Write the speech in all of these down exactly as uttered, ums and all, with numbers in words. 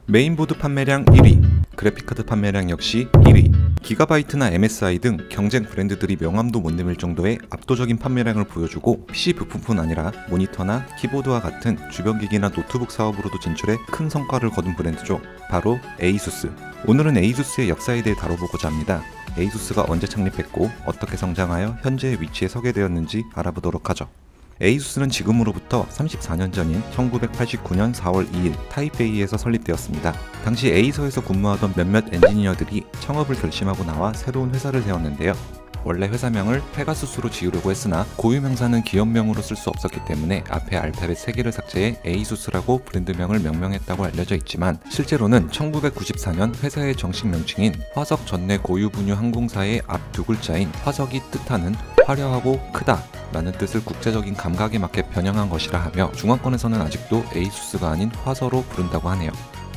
메인보드 판매량 일 위, 그래픽카드 판매량 역시 일 위. 기가바이트나 엠에스아이 등 경쟁 브랜드들이 명함도 못 내밀 정도의 압도적인 판매량을 보여주고 피씨 부품뿐 아니라 모니터나 키보드와 같은 주변 기기나 노트북 사업으로도 진출해 큰 성과를 거둔 브랜드죠. 바로 에이수스. 오늘은 에이수스의 역사에 대해 다뤄보고자 합니다. 에이수스가 언제 창립했고 어떻게 성장하여 현재의 위치에 서게 되었는지 알아보도록 하죠. 에이수스는 지금으로부터 삼십사 년 전인 천구백팔십구 년 사월 이일 타이베이에서 설립되었습니다. 당시 A사에서 근무하던 몇몇 엔지니어들이 창업을 결심하고 나와 새로운 회사를 세웠는데요. 원래 회사명을 페가수스로 지으려고 했으나 고유명사는 기업명으로 쓸 수 없었기 때문에 앞에 알파벳 세 개를 삭제해 에이수스라고 브랜드명을 명명했다고 알려져 있지만, 실제로는 천구백구십사 년 회사의 정식 명칭인 화석 전내 고유분유 항공사의 앞 두 글자인 화석이 뜻하는 화려하고 크다 라는 뜻을 국제적인 감각에 맞게 변형한 것이라 하며, 중화권에서는 아직도 에이수스가 아닌 화서로 부른다고 하네요.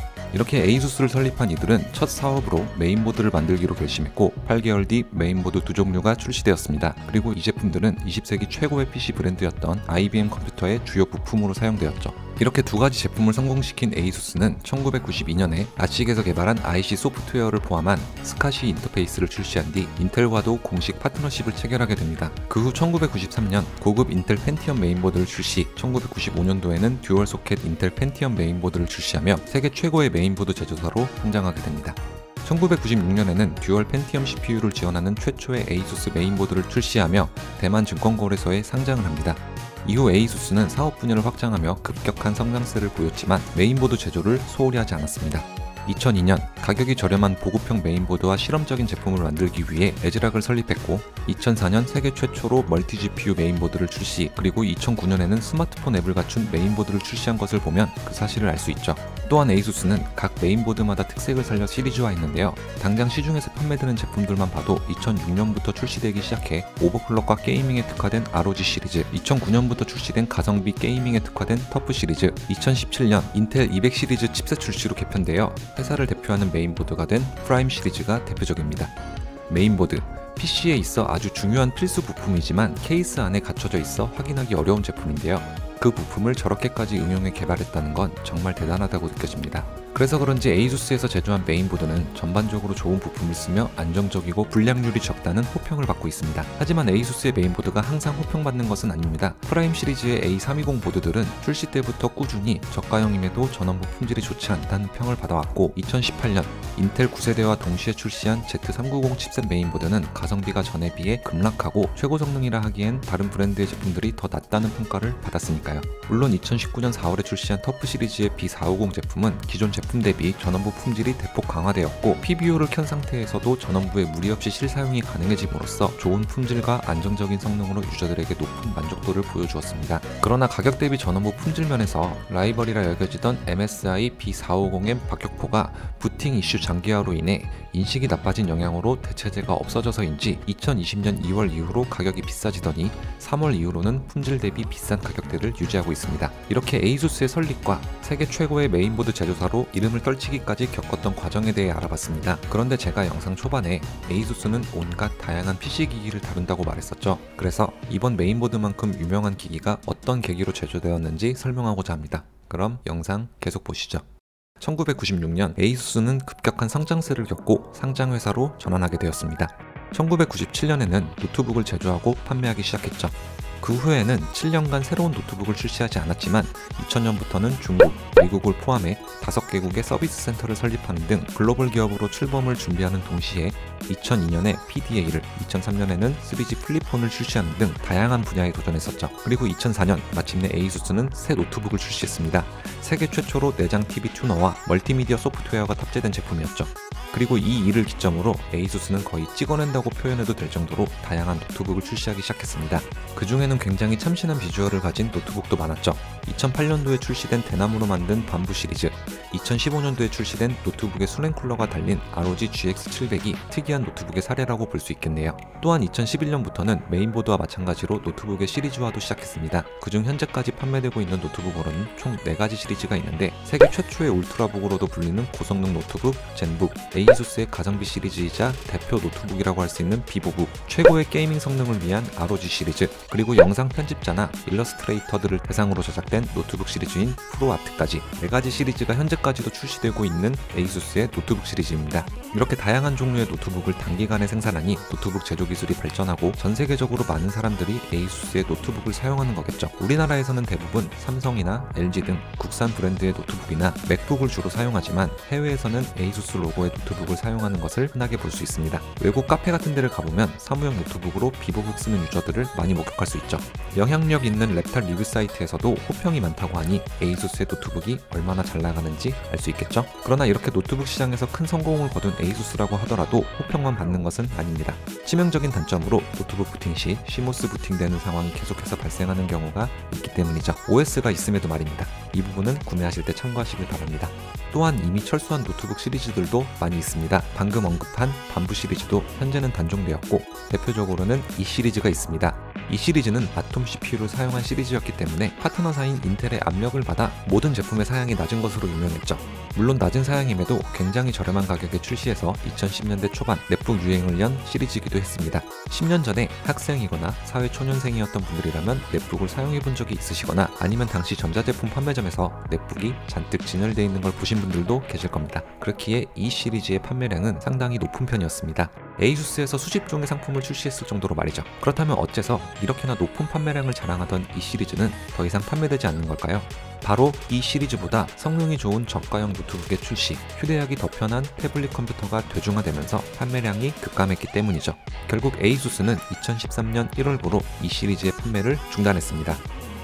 이렇게 에이수스를 설립한 이들은 첫 사업으로 메인보드를 만들기로 결심했고, 팔 개월 뒤 메인보드 두 종류가 출시되었습니다. 그리고 이 제품들은 이십 세기 최고의 피씨 브랜드였던 아이비엠 컴퓨터의 주요 부품으로 사용되었죠. 이렇게 두 가지 제품을 성공시킨 에이수스는 천구백구십이 년에 아식에서 개발한 아이씨 소프트웨어를 포함한 스카시 인터페이스를 출시한 뒤 인텔과도 공식 파트너십을 체결하게 됩니다. 그 후 천구백구십삼 년 고급 인텔 펜티엄 메인보드를 출시, 천구백구십오 년도에는 듀얼 소켓 인텔 펜티엄 메인보드를 출시하며 세계 최고의 메인보드 제조사로 성장하게 됩니다. 천구백구십육 년에는 듀얼 펜티엄 씨피유를 지원하는 최초의 에이수스 메인보드를 출시하며 대만 증권거래소에 상장을 합니다. 이후 에이수스는 사업 분야를 확장하며 급격한 성장세를 보였지만 메인보드 제조를 소홀히 하지 않았습니다. 이천이 년 가격이 저렴한 보급형 메인보드와 실험적인 제품을 만들기 위해 에즈락을 설립했고, 이천사 년 세계 최초로 멀티 지피유 메인보드를 출시, 그리고 이천구 년에는 스마트폰 앱을 갖춘 메인보드를 출시한 것을 보면 그 사실을 알 수 있죠. 또한 에이수스는 각 메인보드마다 특색을 살려 시리즈화했는데요. 당장 시중에서 판매되는 제품들만 봐도 이천육 년부터 출시되기 시작해 오버클럭과 게이밍에 특화된 알오지 시리즈, 이천구 년부터 출시된 가성비 게이밍에 특화된 터프 시리즈, 이천십칠 년 인텔 이백 시리즈 칩셋 출시로 개편되어 회사를 대표하는 메인보드가 된 프라임 시리즈가 대표적입니다. 메인보드, 피씨에 있어 아주 중요한 필수 부품이지만 케이스 안에 갇혀져 있어 확인하기 어려운 제품인데요. 그 부품을 저렇게까지 응용해 개발했다는 건 정말 대단하다고 느껴집니다. 그래서 그런지 에이수스에서 제조한 메인보드는 전반적으로 좋은 부품을 쓰며 안정적이고 불량률이 적다는 호평을 받고 있습니다. 하지만 에이수스의 메인보드가 항상 호평받는 것은 아닙니다. 프라임 시리즈의 에이 삼백이십 보드들은 출시 때부터 꾸준히 저가형임에도 전원부 품질이 좋지 않다는 평을 받아왔고, 이천십팔 년 인텔 구 세대와 동시에 출시한 제트 삼백구십 칩셋 메인보드는 가성비가 전에 비해 급락하고 최고 성능이라 하기엔 다른 브랜드의 제품들이 더 낫다는 평가를 받았으니까요. 물론 이천십구 년 사월에 출시한 터프 시리즈의 비 사백오십 제품은 기존 제품 제품 대비 전원부 품질이 대폭 강화되었고, 피비오를 켠 상태에서도 전원부에 무리 없이 실사용이 가능해짐으로써 좋은 품질과 안정적인 성능으로 유저들에게 높은 만족도를 보여주었습니다. 그러나 가격 대비 전원부 품질 면에서 라이벌이라 여겨지던 엠에스아이 비 사백오십 엠 박격포가 부팅 이슈 장기화로 인해 인식이 나빠진 영향으로 대체제가 없어져서인지 이천이십 년 이월 이후로 가격이 비싸지더니 삼월 이후로는 품질 대비 비싼 가격대를 유지하고 있습니다. 이렇게 에이수스의 설립과 세계 최고의 메인보드 제조사로 이름을 떨치기까지 겪었던 과정에 대해 알아봤습니다. 그런데 제가 영상 초반에 에이수스는 온갖 다양한 피씨 기기를 다룬다고 말했었죠. 그래서 이번 메인보드만큼 유명한 기기가 어떤 계기로 제조되었는지 설명하고자 합니다. 그럼 영상 계속 보시죠. 천구백구십육 년 에이수스는 급격한 성장세를 겪고 상장회사로 전환하게 되었습니다. 천구백구십칠 년에는 노트북을 제조하고 판매하기 시작했죠. 그 후에는 칠 년간 새로운 노트북을 출시하지 않았지만 이천 년부터는 중국, 미국을 포함해 다섯 개국의 서비스 센터를 설립하는 등 글로벌 기업으로 출범을 준비하는 동시에 이천이 년에 피디에이를, 이천삼 년에는 쓰리지 플립폰을 출시하는 등 다양한 분야에 도전했었죠. 그리고 이천사 년 마침내 에이수스는 새 노트북을 출시했습니다. 세계 최초로 내장 티비 튜너와 멀티미디어 소프트웨어가 탑재된 제품이었죠. 그리고 이 일을 기점으로 에이수스는 거의 찍어낸다고 표현해도 될 정도로 다양한 노트북을 출시하기 시작했습니다. 그 중에는 굉장히 참신한 비주얼을 가진 노트북도 많았죠. 이천팔 년도에 출시된 대나무로 만든 밤부 시리즈, 이천십오 년도에 출시된 노트북의 수냉 쿨러가 달린 알오지 지엑스 칠백이 특이한 노트북의 사례라고 볼 수 있겠네요. 또한 이천십일 년부터는 메인보드와 마찬가지로 노트북의 시리즈화도 시작했습니다. 그중 현재까지 판매되고 있는 노트북으로는 총 네 가지 시리즈가 있는데, 세계 최초의 울트라북으로도 불리는 고성능 노트북 젠북, 에이수스의 가성비 시리즈이자 대표 노트북이라고 할 수 있는 비보북, 최고의 게이밍 성능을 위한 알오지 시리즈, 그리고 영상 편집자나 일러스트레이터들을 대상으로 제작된 노트북 시리즈인 프로아트까지 네 가지 시리즈가 현재까지도 출시되고 있는 에이수스의 노트북 시리즈입니다. 이렇게 다양한 종류의 노트북을 단기간에 생산하니 노트북 제조 기술이 발전하고 전 세계적으로 많은 사람들이 에이수스의 노트북을 사용하는 거겠죠. 우리나라에서는 대부분 삼성이나 엘지 등 국산 브랜드의 노트북이나 맥북을 주로 사용하지만 해외에서는 에이수스 로고의 노트북을 사용하는 것을 흔하게 볼 수 있습니다. 외국 카페 같은 데를 가보면 사무용 노트북으로 비보북 쓰는 유저들을 많이 목격할 수 있죠. 영향력 있는 랩탑 리뷰 사이트에서도 호평이 많다고 하니 에이수스의 노트북이 얼마나 잘 나가는지 알 수 있겠죠. 그러나 이렇게 노트북 시장에서 큰 성공을 거둔 에이수스라고 하더라도 호평만 받는 것은 아닙니다. 치명적인 단점으로 노트북 부팅 시 시모스 부팅되는 상황이 계속해서 발생하는 경우가 있기 때문이죠. 오에스가 있음에도 말입니다. 이 부분은 구매하실 때 참고하시길 바랍니다. 또한 이미 철수한 노트북 시리즈들도 많이 있습니다. 방금 언급한 반부 시리즈도 현재는 단종되었고 대표적으로는 이 시리즈가 있습니다. 이 시리즈는 아톰 씨피유를 사용한 시리즈였기 때문에 파트너사인 인텔의 압력을 받아 모든 제품의 사양이 낮은 것으로 유명했죠. 물론 낮은 사양임에도 굉장히 저렴한 가격에 출시해서 이천십 년대 초반 넷북 유행을 연 시리즈이기도 했습니다. 십 년 전에 학생이거나 사회초년생이었던 분들이라면 넷북을 사용해본 적이 있으시거나 아니면 당시 전자제품 판매점에서 넷북이 잔뜩 진열되어 있는 걸 보신 분들도 계실 겁니다. 그렇기에 이 시리즈의 판매량은 상당히 높은 편이었습니다. 에이수스에서 수십 종의 상품을 출시했을 정도로 말이죠. 그렇다면 어째서 이렇게나 높은 판매량을 자랑하던 이 시리즈는 더 이상 판매되지 않는 걸까요? 바로 이 시리즈보다 성능이 좋은 저가형 노트북의 출시, 휴대하기 더 편한 태블릿 컴퓨터가 대중화되면서 판매량이 급감했기 때문이죠. 결국 에이수스는 이천십삼 년 일월부로 이 시리즈의 판매를 중단했습니다.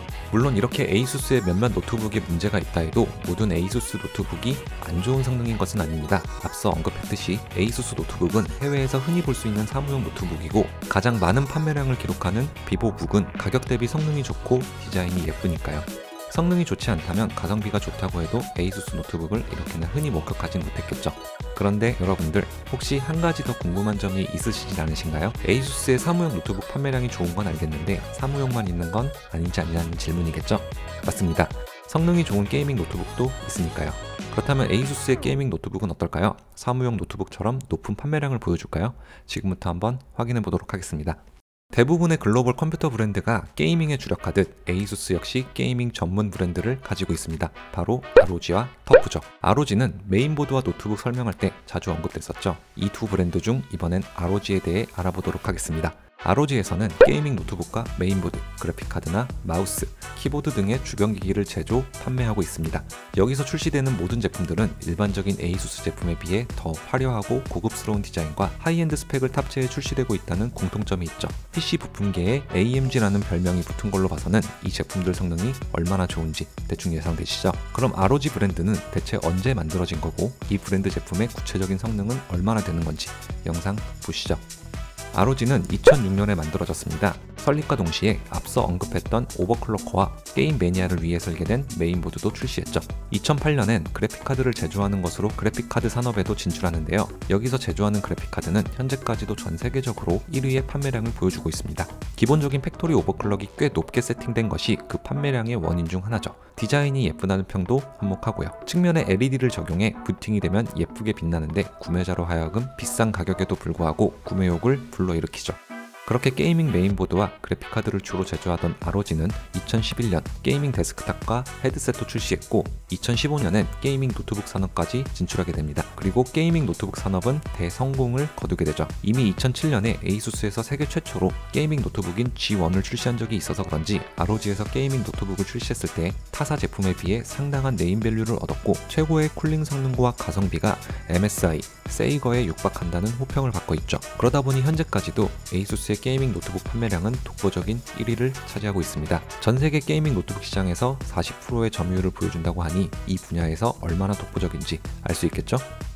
물론 이렇게 에이수스의 몇몇 노트북에 문제가 있다 해도 모든 에이수스 노트북이 안 좋은 성능인 것은 아닙니다. 앞서 언급했듯이 에이수스 노트북은 해외에서 흔히 볼 수 있는 사무용 노트북이고 가장 많은 판매량을 기록하는 비보북은 가격 대비 성능이 좋고 디자인이 예쁘니까요. 성능이 좋지 않다면 가성비가 좋다고 해도 에이수스 노트북을 이렇게나 흔히 목격하진 못했겠죠. 그런데 여러분들 혹시 한 가지 더 궁금한 점이 있으시진 않으신가요? 에이수스의 사무용 노트북 판매량이 좋은 건 알겠는데 사무용만 있는 건 아닌지 아니냐는 질문이겠죠? 맞습니다. 성능이 좋은 게이밍 노트북도 있으니까요. 그렇다면 에이수스의 게이밍 노트북은 어떨까요? 사무용 노트북처럼 높은 판매량을 보여줄까요? 지금부터 한번 확인해 보도록 하겠습니다. 대부분의 글로벌 컴퓨터 브랜드가 게이밍에 주력하듯 에이수스 역시 게이밍 전문 브랜드를 가지고 있습니다. 바로 알오지와 터프죠. 알오지는 메인보드와 노트북 설명할 때 자주 언급됐었죠. 이 두 브랜드 중 이번엔 알오지에 대해 알아보도록 하겠습니다. 알오지에서는 게이밍 노트북과 메인보드, 그래픽카드나 마우스, 키보드 등의 주변기기를 제조, 판매하고 있습니다. 여기서 출시되는 모든 제품들은 일반적인 에이수스 제품에 비해 더 화려하고 고급스러운 디자인과 하이엔드 스펙을 탑재해 출시되고 있다는 공통점이 있죠. 피씨 부품계에 에이엠지라는 별명이 붙은 걸로 봐서는 이 제품들 성능이 얼마나 좋은지 대충 예상되시죠? 그럼 알오지 브랜드는 대체 언제 만들어진 거고 이 브랜드 제품의 구체적인 성능은 얼마나 되는 건지 영상 보시죠. 알오지는 이천육 년에 만들어졌습니다. 설립과 동시에 앞서 언급했던 오버클럭커와 게임 매니아를 위해 설계된 메인보드도 출시했죠. 이천팔 년엔 그래픽카드를 제조하는 것으로 그래픽카드 산업에도 진출하는데요. 여기서 제조하는 그래픽카드는 현재까지도 전 세계적으로 일 위의 판매량을 보여주고 있습니다. 기본적인 팩토리 오버클럭이 꽤 높게 세팅된 것이 그 판매량의 원인 중 하나죠. 디자인이 예쁘다는 평도 한몫하고요. 측면에 엘이디를 적용해 부팅이 되면 예쁘게 빛나는데 구매자로 하여금 비싼 가격에도 불구하고 구매욕을 불러일으키죠. 그렇게 게이밍 메인보드와 그래픽카드를 주로 제조하던 알오지는 이천십일 년 게이밍 데스크탑과 헤드셋도 출시했고 이천십오 년엔 게이밍 노트북 산업까지 진출하게 됩니다. 그리고 게이밍 노트북 산업은 대성공을 거두게 되죠. 이미 이천칠 년에 에이수스에서 세계 최초로 게이밍 노트북인 지 원을 출시한 적이 있어서 그런지 알오지에서 게이밍 노트북을 출시했을 때 타사 제품에 비해 상당한 네임밸류를 얻었고 최고의 쿨링 성능과 가성비가 엠에스아이, 세이거에 육박한다는 호평을 받고 있죠. 그러다 보니 현재까지도 에이수스의 게이밍 노트북 판매량은 독보적인 일 위를 차지하고 있습니다. 전 세계 게이밍 노트북 시장에서 사십 퍼센트의 점유율을 보여준다고 하니 이 분야에서 얼마나 독보적인지 알 수 있겠죠?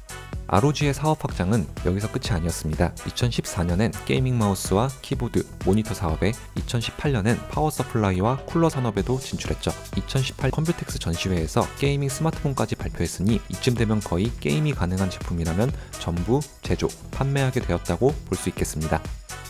알오지의 사업 확장은 여기서 끝이 아니었습니다. 이천십사 년엔 게이밍 마우스와 키보드, 모니터 사업에, 이천십팔 년엔 파워 서플라이와 쿨러 산업에도 진출했죠. 이천십팔 컴퓨텍스 전시회에서 게이밍 스마트폰까지 발표했으니 이쯤 되면 거의 게임이 가능한 제품이라면 전부 제조, 판매하게 되었다고 볼 수 있겠습니다.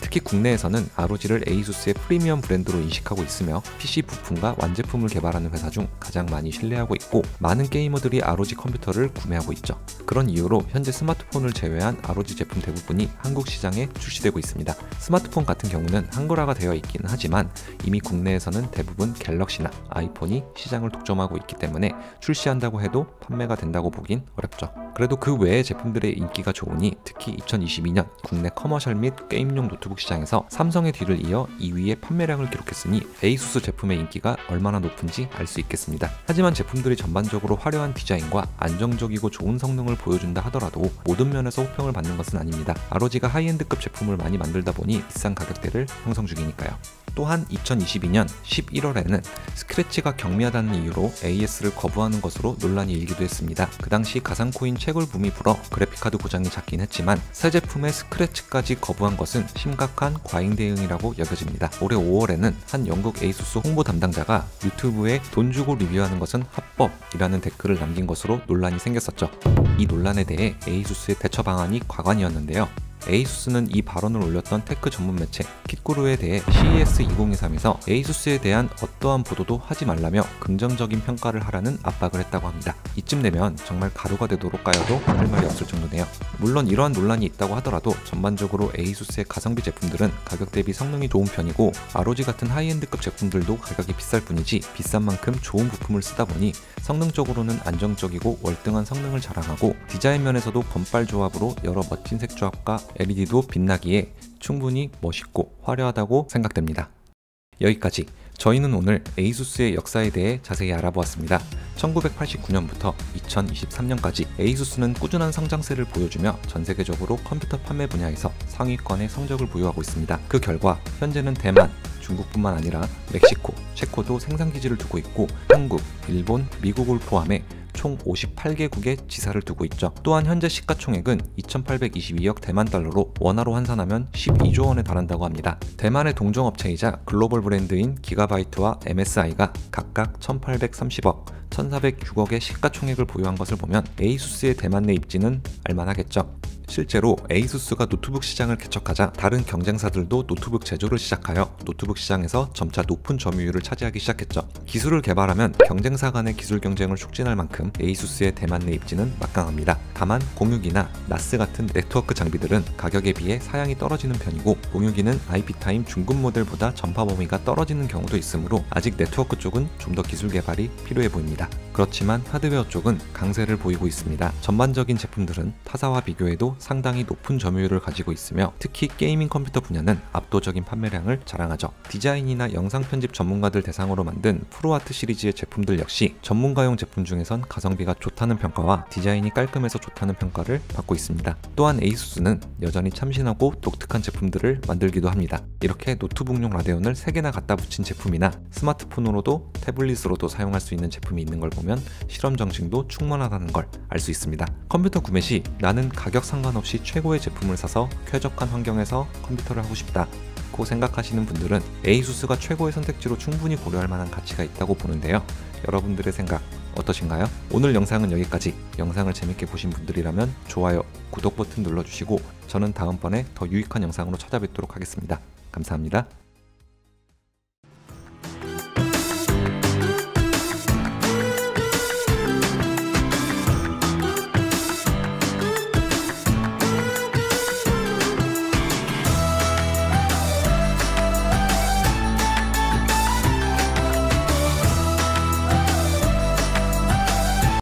특히 국내에서는 알오지를 에이수스의 프리미엄 브랜드로 인식하고 있으며 피씨 부품과 완제품을 개발하는 회사 중 가장 많이 신뢰하고 있고, 많은 게이머들이 알오지 컴퓨터를 구매하고 있죠. 그런 이유로 현재 스마트폰을 제외한 알오지 제품 대부분이 한국 시장에 출시되고 있습니다. 스마트폰 같은 경우는 한글화가 되어 있기는 하지만 이미 국내에서는 대부분 갤럭시나 아이폰이 시장을 독점하고 있기 때문에 출시한다고 해도 판매가 된다고 보긴 어렵죠. 그래도 그 외의 제품들의 인기가 좋으니 특히 이천이십이 년 국내 커머셜 및 게임용 노트북 시장에서 삼성의 뒤를 이어 이 위의 판매량을 기록했으니 에이수스 제품의 인기가 얼마나 높은지 알 수 있겠습니다. 하지만 제품들이 전반적으로 화려한 디자인과 안정적이고 좋은 성능을 보여준다 하더라도 모든 면에서 호평을 받는 것은 아닙니다. 알오지가 하이엔드급 제품을 많이 만들다 보니 비싼 가격대를 형성 중이니까요. 또한 이천이십이 년 십일월에는 스크래치가 경미하다는 이유로 에이에스를 거부하는 것으로 논란이 일기도 했습니다. 그 당시 가상코인 채굴 붐이 불어 그래픽카드 고장이 잦긴 했지만 새 제품의 스크래치까지 거부한 것은 심각한 과잉 대응이라고 여겨집니다. 올해 오월에는 한 영국 에이수스 홍보 담당자가 유튜브에 돈 주고 리뷰하는 것은 합법이라는 댓글을 남긴 것으로 논란이 생겼었죠. 이 논란에 대해 에이수스의 대처 방안이 과관이었는데요. 에이수스는 이 발언을 올렸던 테크 전문 매체 킷구루에 대해 씨이에스 이천이십삼에서 에이수스에 대한 어떠한 보도도 하지 말라며 긍정적인 평가를 하라는 압박을 했다고 합니다. 이쯤 되면 정말 가루가 되도록 까여도 할 말이 없을 정도네요. 물론 이러한 논란이 있다고 하더라도 전반적으로 에이수스의 가성비 제품들은 가격 대비 성능이 좋은 편이고, 알오지 같은 하이엔드급 제품들도 가격이 비쌀 뿐이지 비싼 만큼 좋은 부품을 쓰다 보니 성능적으로는 안정적이고 월등한 성능을 자랑하고, 디자인 면에서도 건빨 조합으로 여러 멋진 색 조합과 엘이디도 빛나기에 충분히 멋있고 화려하다고 생각됩니다. 여기까지. 저희는 오늘 에이수스의 역사에 대해 자세히 알아보았습니다. 천구백팔십구 년부터 이천이십삼 년까지 에이수스는 꾸준한 성장세를 보여주며 전 세계적으로 컴퓨터 판매 분야에서 상위권의 성적을 보유하고 있습니다. 그 결과 현재는 대만, 중국뿐만 아니라 멕시코, 체코도 생산기지를 두고 있고, 한국, 일본, 미국을 포함해 총 오십팔 개국에 지사를 두고 있죠. 또한 현재 시가총액은 이천팔백이십이억 대만 달러로 원화로 환산하면 십이조 원에 달한다고 합니다. 대만의 동종업체이자 글로벌 브랜드인 기가바이트와 엠에스아이가 각각 천팔백삼십억, 천사백육억의 시가총액을 보유한 것을 보면 에이수스의 대만 내 입지는 알만하겠죠. 실제로 에이수스가 노트북 시장을 개척하자 다른 경쟁사들도 노트북 제조를 시작하여 노트북 시장에서 점차 높은 점유율을 차지하기 시작했죠. 기술을 개발하면 경쟁사 간의 기술 경쟁을 촉진할 만큼 에이수스의 대만 내 입지는 막강합니다. 다만 공유기나 나스 같은 네트워크 장비들은 가격에 비해 사양이 떨어지는 편이고, 공유기는 아이피타임 중급 모델보다 전파 범위가 떨어지는 경우도 있으므로 아직 네트워크 쪽은 좀 더 기술 개발이 필요해 보입니다. 그렇지만 하드웨어 쪽은 강세를 보이고 있습니다. 전반적인 제품들은 타사와 비교해도 상당히 높은 점유율을 가지고 있으며 특히 게이밍 컴퓨터 분야는 압도적인 판매량을 자랑하죠. 디자인이나 영상 편집 전문가들 대상으로 만든 프로아트 시리즈의 제품들 역시 전문가용 제품 중에선 가성비가 좋다는 평가와 디자인이 깔끔해서 좋다는 평가를 받고 있습니다. 또한 에이수스는 여전히 참신하고 독특한 제품들을 만들기도 합니다. 이렇게 노트북용 라데온을 세 개나 갖다 붙인 제품이나 스마트폰으로도 태블릿으로도 사용할 수 있는 제품이 있는 걸 보면 실험 정신도 충분하다는 걸 알 수 있습니다. 컴퓨터 구매 시 나는 가격 상관없이 최고의 제품을 사서 쾌적한 환경에서 컴퓨터를 하고 싶다 고 생각하시는 분들은 에이수스가 최고의 선택지로 충분히 고려할 만한 가치가 있다고 보는데요. 여러분들의 생각 어떠신가요? 오늘 영상은 여기까지. 영상을 재밌게 보신 분들이라면 좋아요, 구독 버튼 눌러주시고 저는 다음번에 더 유익한 영상으로 찾아뵙도록 하겠습니다. 감사합니다.